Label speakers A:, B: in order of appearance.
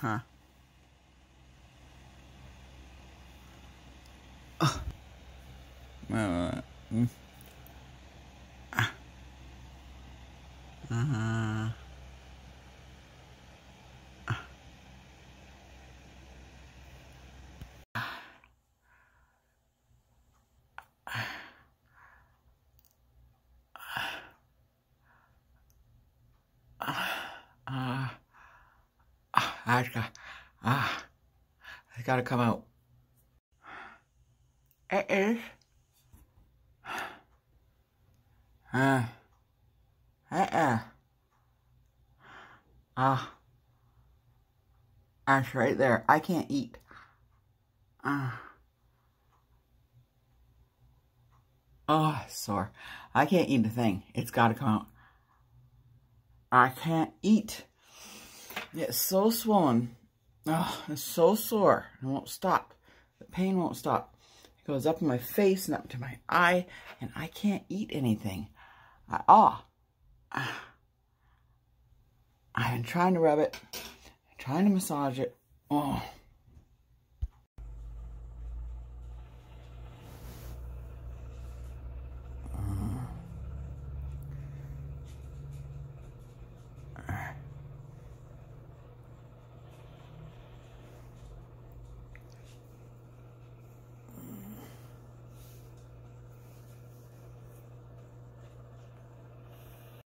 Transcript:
A: Huh. Mm. Uh-huh. I got, I gotta come out. It is. Uh, that's right there. I can't eat. Oh, sore. I can't eat a thing. It's gotta come out. I can't eat. It's so swollen. Oh, it's so sore. It won't stop. The pain won't stop. It goes up in my face and up to my eye, and I can't eat anything. I've been trying to rub it, trying to massage it. Oh.